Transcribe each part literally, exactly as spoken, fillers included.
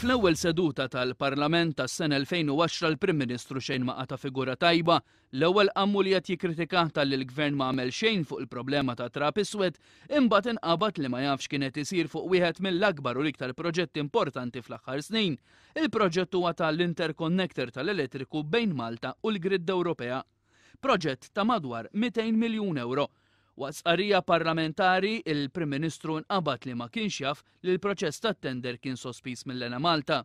Fl-ewwel seduta tal-Parlament tas-sena elfejn u għaxra l-Prim Ministru xejn ma ta' figura tajba, l-ewwel qammu li qed jikkritika tal l-Gvern ma għamel xejn fuq il-problema ta' trap iswed, imbagħad inqabad li ma jafx kien qed isir fuq wieħed mill-akbar u l-iktar proġetti importanti fl-aħħar snin. Il-proġett huwa tal-interconnector tal-elettriku bejn Malta u l-Grid Ewropea. Proġett ta' madwar mitejn miljun euro. Waqsqarrija parlamentari, il-Prim Ministru nqabad li ma kienx jaf li l-proċess tat-tender kien sospiż mill-Ena Malta.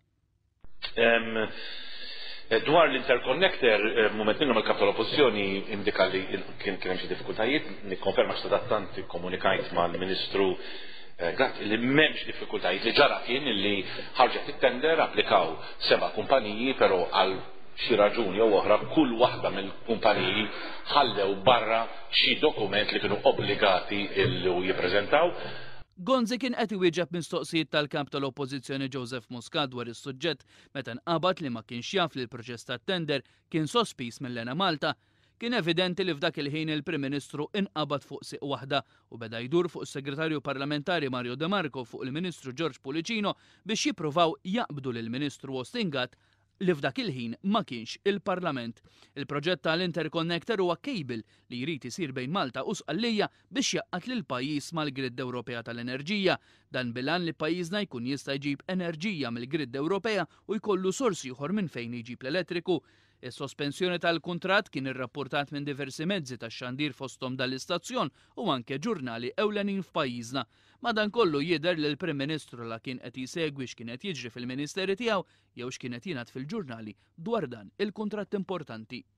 Dwar l-interconnector, moment minnu mal-kap tal-Oppożizzjoni indika li kien hemm xi diffikultajiet, nikkonferma x'sadattant komunikajt mal-Ministru li m'hemmx diffikultajiet li ġara kien li ħarġet it-tender applikaw seba' kumpaniji però għal xi raġuni jew oħra kull waħda mill-kumpaniji ħallew barra xi dokument li kienu obbligati li jippreżentaw. Gonzi kien qed iwieġeb mistoqsijiet tal-kamp tal-Oppożizzjoni Joseph Muscat dwar is-suġġett meta nqabad li ma kienx jaf li l-proċess tat-tender kien sospiż mill-Ena Malta. Kien evidenti li f'dak il-ħin il-Prim Ministru inqabad fuq siq waħda u beda jdur fuq is-Segretarju Parlamentari Mario De Marco fuq il-Ministru George Pulicino biex jippruvaw jaqbdu lill-Ministru Ostingat li f'dak il-ħin ma kienx il-Parlament. Il-proġett tal-Interconnector huwa kejbil li jrid isir bejn Malta u Sqallija biex jaqqat lil pajjiż mal-Grid Ewropea tal-Enerġija. Dan bilan li pajjiżna jkun jista' jġib enerġija mill-Grid Ewropea u jkollu sorsi ieħor minn fejn jġib l-elettriku. Is-sospensjoni tal-kuntratt kien irrappurtat minn diversi mezzi tax-xandir fosthom dal-istazzjon u anke ġurnali ewlenin f'pajjiżna. Madankollu jidher li l-Prim Ministru la kien qed jsegwi x'kien qed jiġri fil-Ministeri tiegħu jew x'kien qed jingħad fil-ġurnali dwar dan il-kuntratt importanti.